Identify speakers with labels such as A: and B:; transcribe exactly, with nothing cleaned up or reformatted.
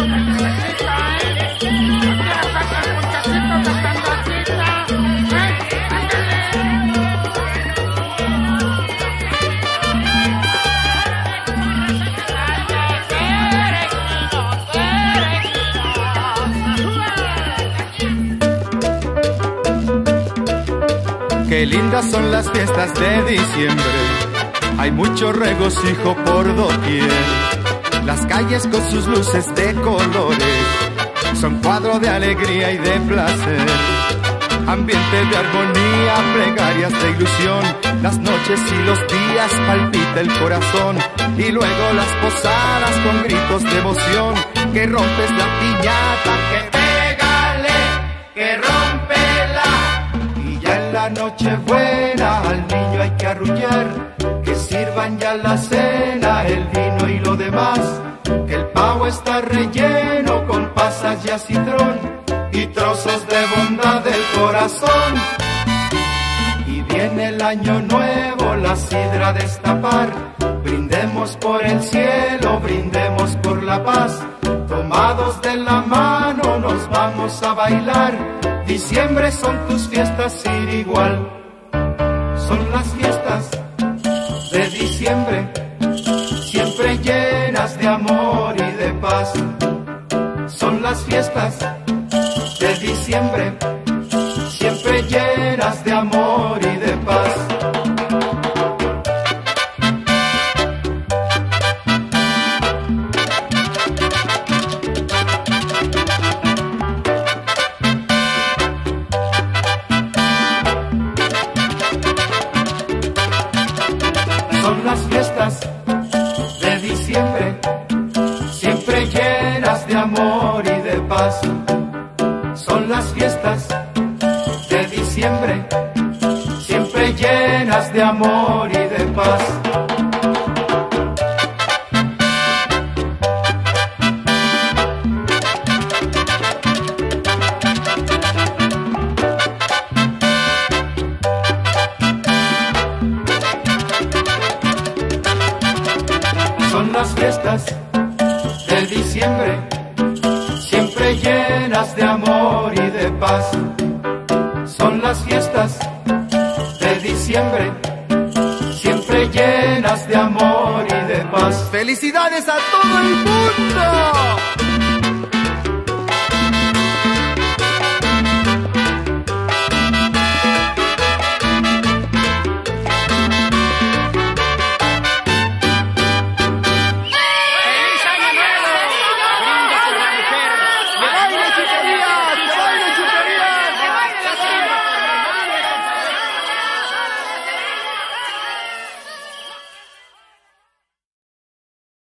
A: Qué lindas son las fiestas de diciembre, hay mucho regocijo por doquier. Las calles con sus luces de colores son cuadro de alegría y de placer. Ambiente de armonía, plegarias de ilusión, las noches y los días palpita el corazón. Y luego las posadas con gritos de emoción, que rompes la piñata, que pégale, que rómpela. Y ya en la noche buena al niño hay que arrullar, que sirvan ya la cena, el vino y lo demás, que el pavo está relleno con pasas y acitrón y trozos de bondad del corazón. Y viene el año nuevo, la sidra a destapar, brindemos por el cielo, brindemos por la paz, tomados de la mano nos vamos a bailar. Diciembre son tus fiestas sin igual, son las fiestas de diciembre, siempre llenas de amor y de paz. Son las fiestas de diciembre, siempre llenas de amor y de paz. Son las fiestas de diciembre, siempre llenas de amor y de paz. Son las fiestas de diciembre, siempre llenas de amor y de paz. Son las fiestas de diciembre, siempre llenas de amor y de paz. Son las fiestas de diciembre, siempre llenas de amor y de paz. ¡Felicidades a todo el mundo!